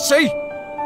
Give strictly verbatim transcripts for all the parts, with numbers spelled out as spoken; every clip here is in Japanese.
しゃい。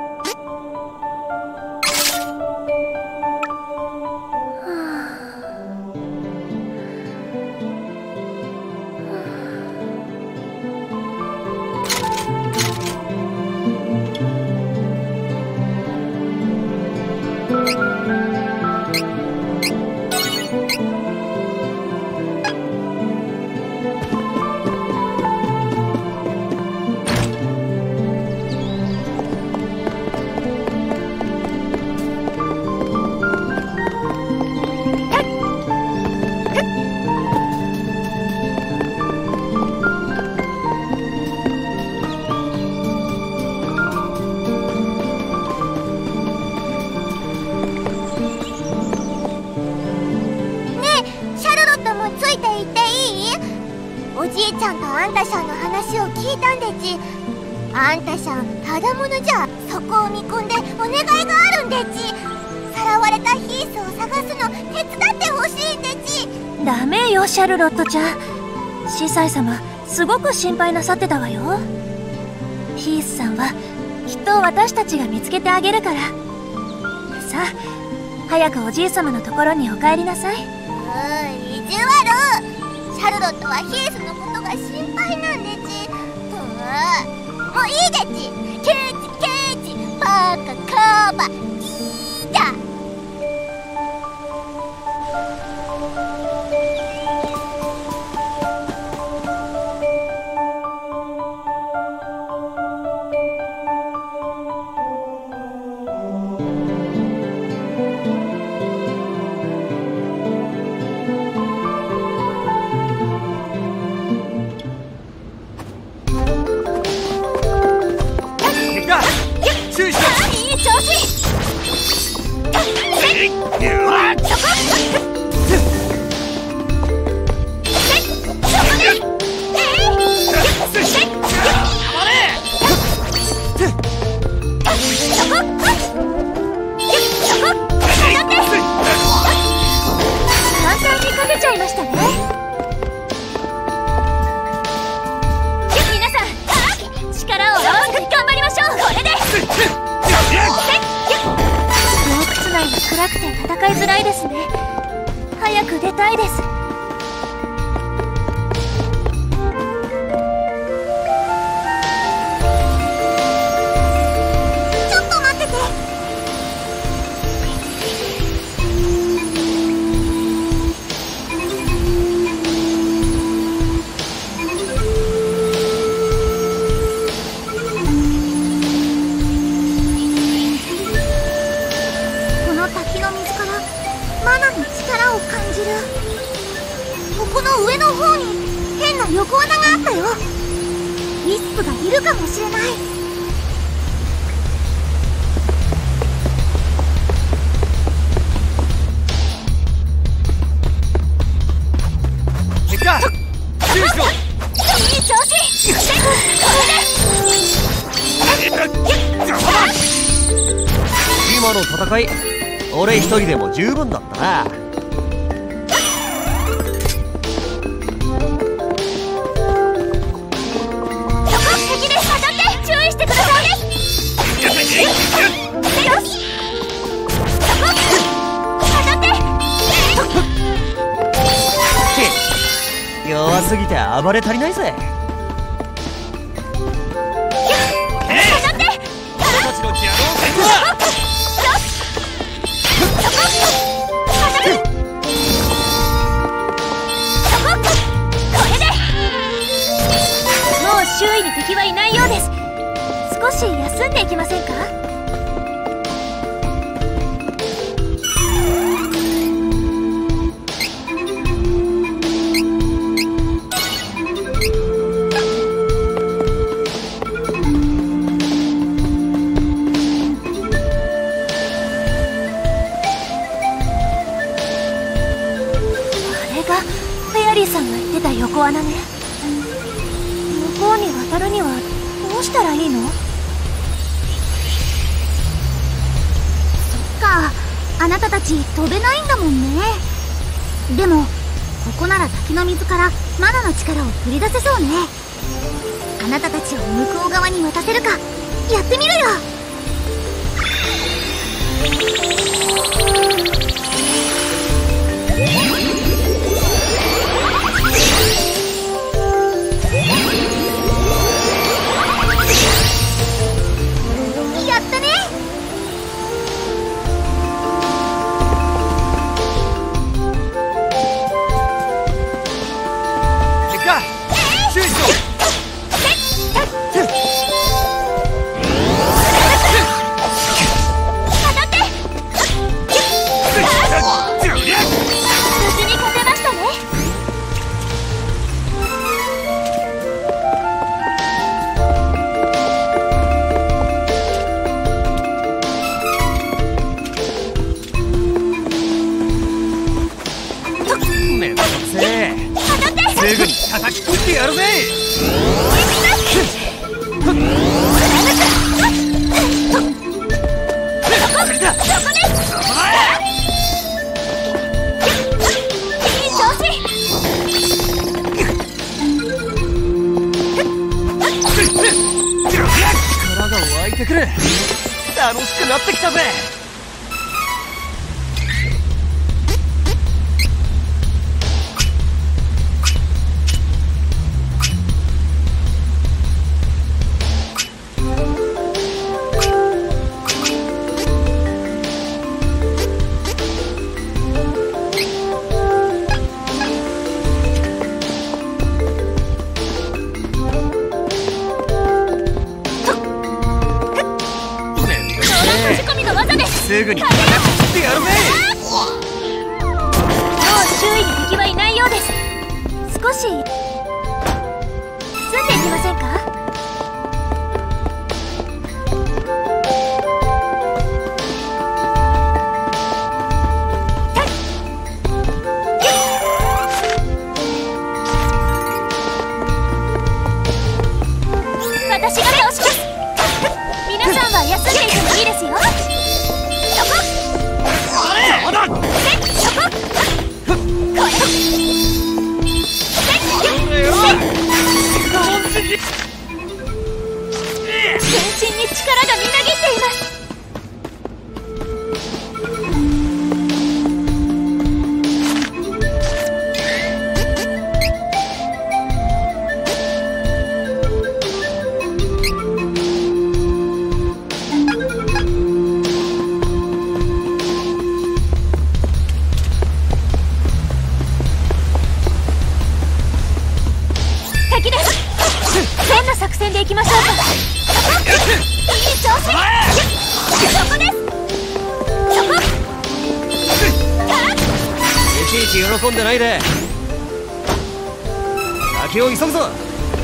おじいちゃんとあんたしゃんの話を聞いたんでち。あんたしゃんただものじゃ。そこを見込んでお願いがあるんでち。さらわれたヒースを探すの手伝ってほしいんでち。 ダメよシャルロットちゃん。司祭様すごく心配なさってたわよ。ヒースさんはきっと私たちが見つけてあげるから。さあ早くおじい様のところにお帰りなさい。うーん、意地悪。シャルロットはヒースのことが心配なんでち。うーもういいでち。ケーチケーチバカカバいいだ。 暗くて戦いづらいですね。早く出たいです。 ちょっと待ってて。マナの力を感じる。ここの上の方に変な横穴があったよ。ウィスプがいるかもしれない。 結果注意しろ。 いい調子。 今の戦い俺一人でも十分だったな。 そこ敵です。当たって注意してください。よし。そこ当たって。 弱すぎて暴れ足りないぜ。 当たって。 俺たちのギャロー戦は周囲に敵はいないようです。少し休んでいきませんか？あれがフェアリーさんが言ってた横穴ね。向こうに渡るにはどうしたらいいの？そっか、あなたたち飛べないんだもんね。でもここなら滝の水からマナの力を取り出せそうね。あなたたちを向こう側に渡せるかやってみるよ。やったね。 結果注意しろ。すぐに叩き切ってやるぜ。力が湧いてくる。楽しくなってきたぜ。すぐに叩き切ってやるぜ。 もう周囲に敵はいないようです。少し住んでいきませんか？私が倒します。皆さんは休んでいてもいいですよ。全身に力がみなぎっています。敵です。変な作戦でいきましょうか。いい調子。そこです。そこ。 いちいち喜んでないで。先を急ぐぞ。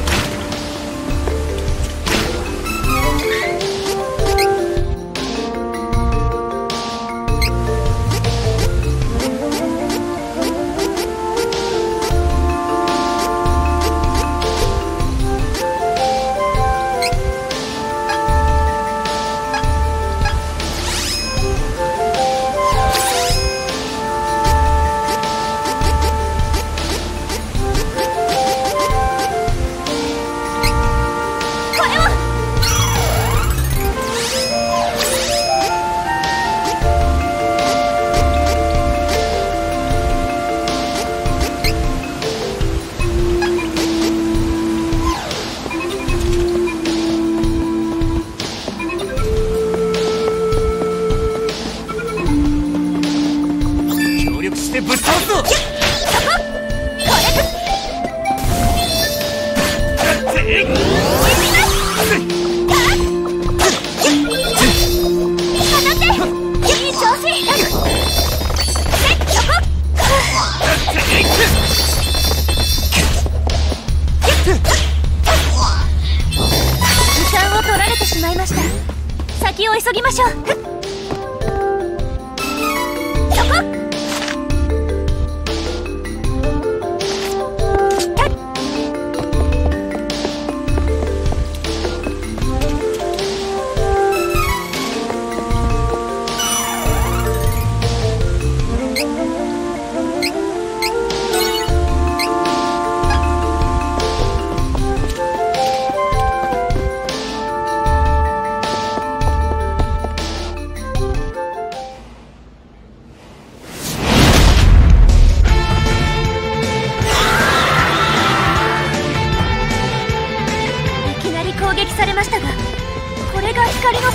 してぶっ倒すぞ。時間を取られてしまいました。先を急ぎましょう。そこ。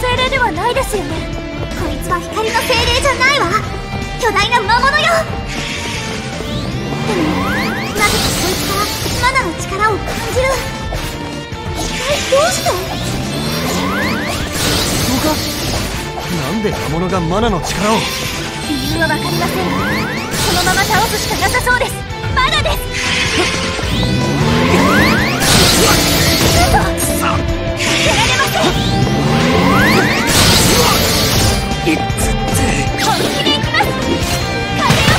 精霊ではないですよね。 こいつは光の精霊じゃないわ。巨大な魔物よ。でもなぜかこいつからマナの力を感じる。一体どうして？ そうか。なんで魔物がマナの力を？ 理由は分かりませんが、このまま倒すしかなさそうです。まだです。嘘！やられません。いっつって本気でいきます。風よ。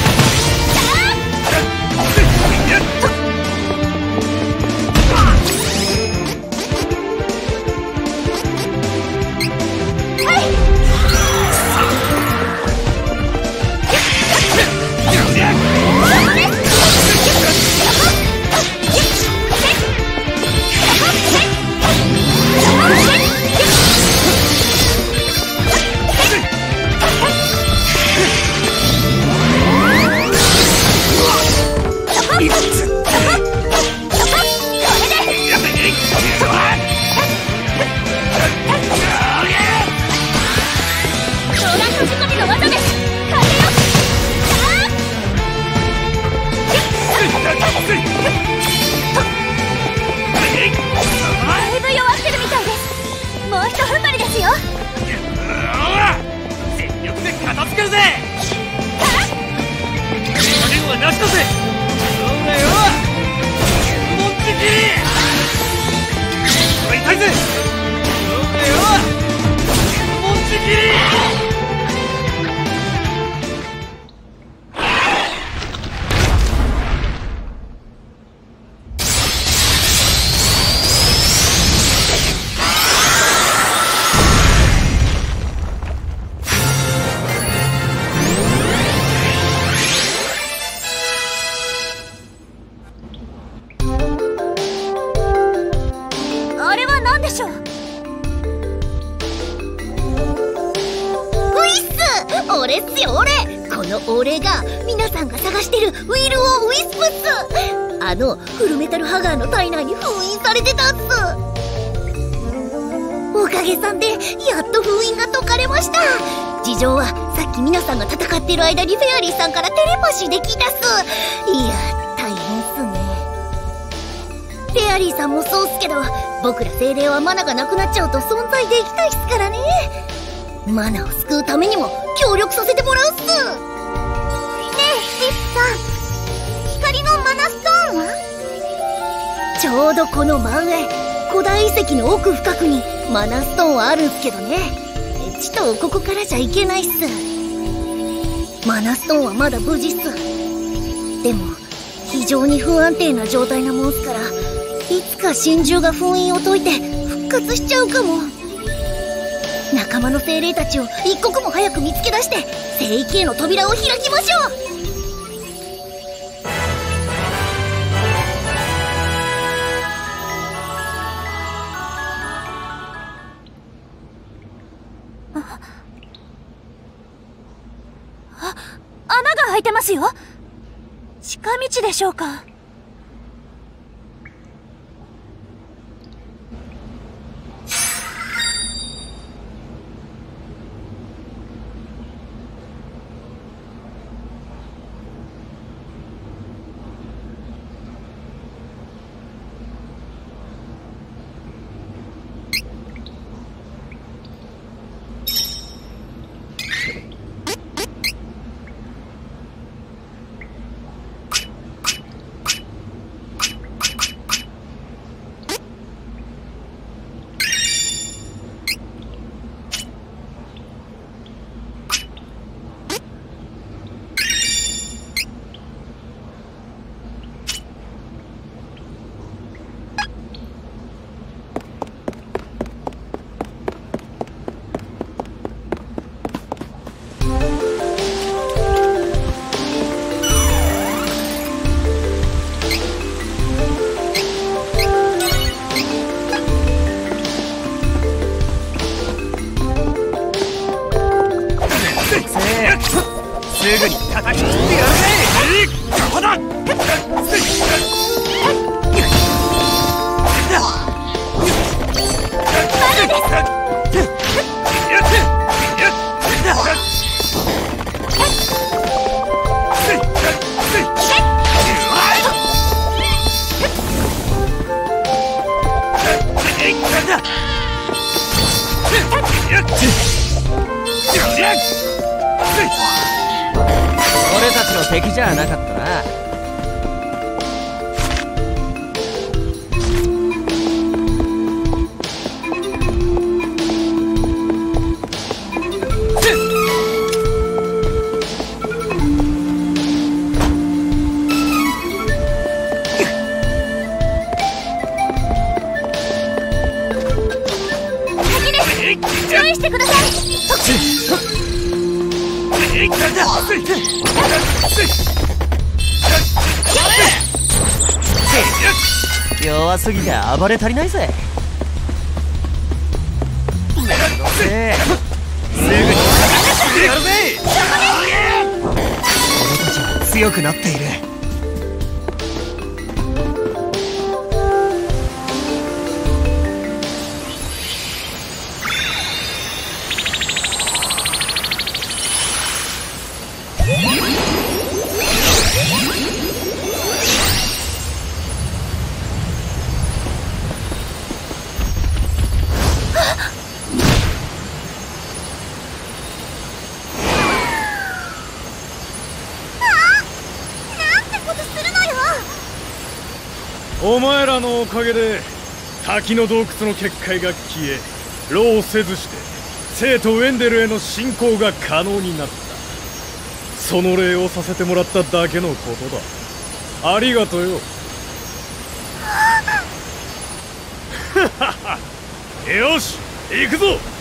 俺っすよ俺。この俺が皆さんが探してるウィル・オー・ウィスプっす。あのフルメタルハガーの体内に封印されてたっす。おかげさんでやっと封印が解かれました。事情はさっき皆さんが戦ってる間にフェアリーさんからテレパシーで聞いたっす。いや大変っすね。フェアリーさんもそうっすけど、僕ら精霊はマナがなくなっちゃうと存在できないっすからね。マナを救うためにも協力させてもらうっす。ねえリスさん、光のマナストーンは？ちょうどこの真上、古代遺跡の奥深くにマナストーンはあるんすけどね。ちとここからじゃいけないっす。マナストーンはまだ無事っす。でも非常に不安定な状態なもんすから、いつか神獣が封印を解いて復活しちゃうかも。仲間の精霊たちを一刻も早く見つけ出して聖域への扉を開きましょう。 あ、あ、穴が開いてますよ。近道でしょうか。すぐに叩き切ってやるぜ。こだ。まだです。 の敵じゃなかったな。 注意してください。 弱すぎて暴れ足りないぜ。めんどせえ。すぐにやるぜ。俺たちは強くなっている。 お前らのおかげで滝の洞窟の結界が消え、労せずして生徒ウェンデルへの侵攻が可能になった。その礼をさせてもらっただけのことだ。ありがとよ。よし、行くぞ。